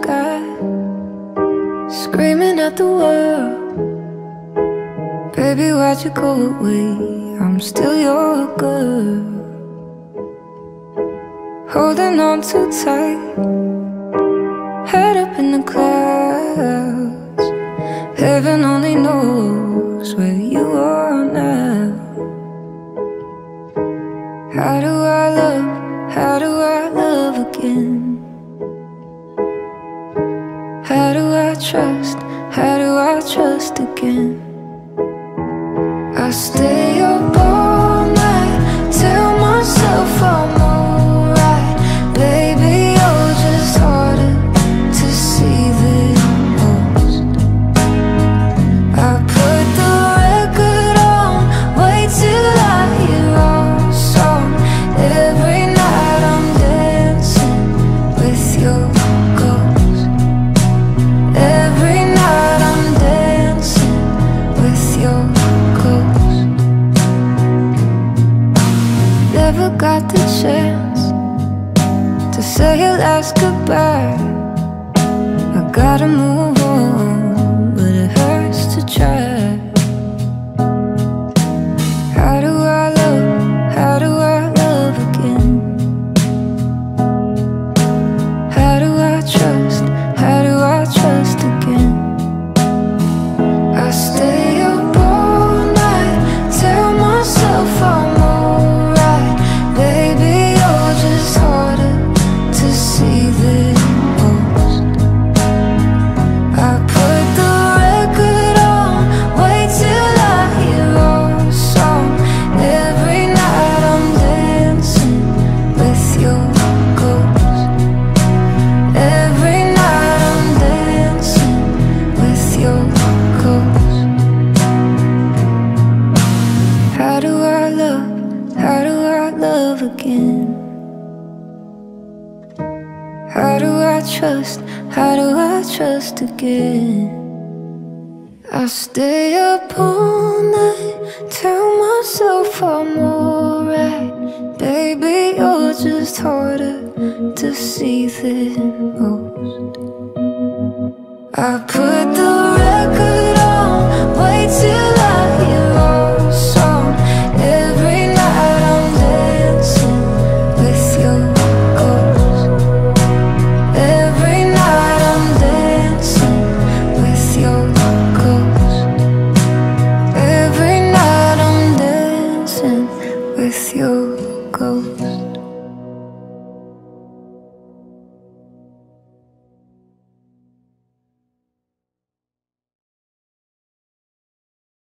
sky, screaming at the world. Baby, why'd you go away? I'm still your girl. Holding on too tight, head up in the clouds. Heaven only knows where you are now. How do I love? How do I love again? How do I trust? How do I trust again? I stay up all night, tell myself I'm alright. Baby, you're just harder to see than most. I put the record on, wait till I hear our song. Every night I'm dancing with your ghost. Every night I'm dancing with your ghost. Never got the chance to say your last goodbye. I gotta move on, but it hurts to try. How do I love? How do I love again? How do I trust? How do I trust again? I stay up all night, tell myself I'm alright. Baby, you're just harder to see than most. I put the record on, wait till I hear our song. Every night I'm dancing with your ghost. Every night I'm dancing with your ghost. How do I love? How do I love again? How do I trust? How do I trust again? I stay up all night, tell myself I'm alright. Baby, you're just harder to see than most. I put the record on, wait till I hear our song. Every night I'm dancing with your ghost. Every night I'm dancing with your ghost. Every night I'm dancing with your ghost.